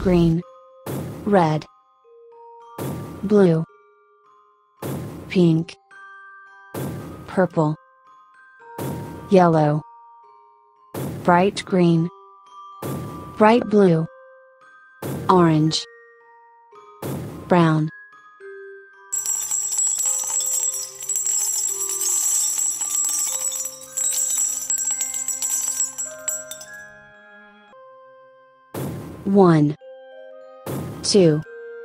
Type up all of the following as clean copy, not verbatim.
green, red, blue, pink, purple, yellow, bright green, bright blue, orange, brown. One, two,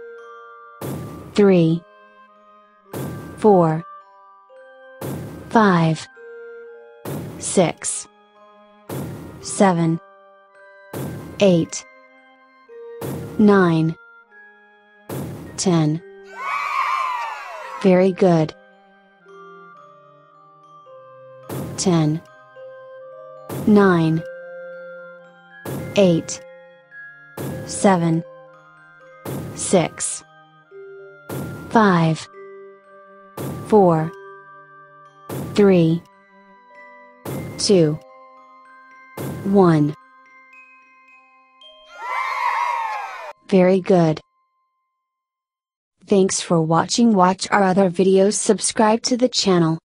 three, 4, 5, 6, 7, 8, 9, 10. Very good. 10, 9, 8, 7, 6, 5, 4, 3, 2, 1. Very good. Thanks for watching. Watch our other videos. Subscribe to the channel.